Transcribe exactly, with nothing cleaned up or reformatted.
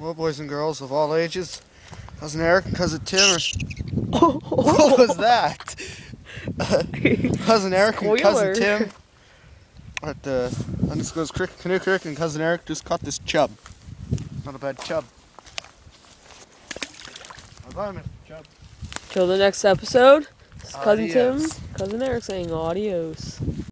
Well, boys and girls of all ages, Cousin Eric and Cousin Tim are... What was that? Uh, Cousin Eric and Cousin Tim at the Undisclosed Creek, Canoe Creek, and Cousin Eric just caught this chub. Not a bad chub. Bye, Mister Chub. Till the next episode, this is Cousin Adios. Tim, Cousin Eric saying adios.